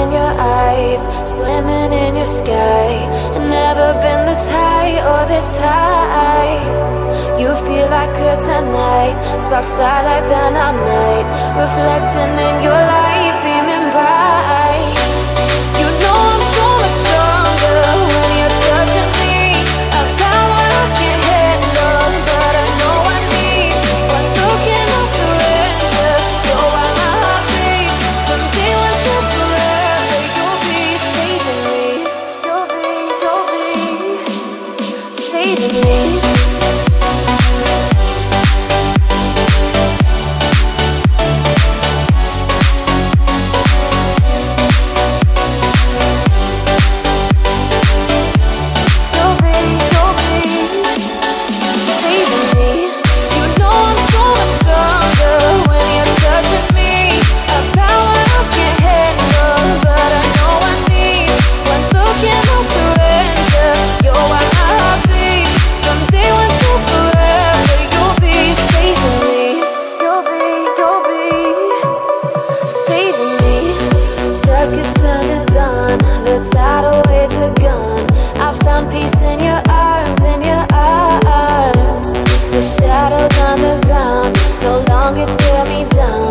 in your eyes, swimming in your sky. Never been this high or this high. You feel like kryptonite, sparks fly like dynamite, reflecting in your light, beaming bright. You know I'm so much stronger when you're touching me. I've got what I can't handle, but I know I need. One look and I'll surrender. You're why my heart beats from day one to forever. You'll be saving me. You'll be saving me. Peace in your arms, in your arms. The shadows on the ground no longer tear me down.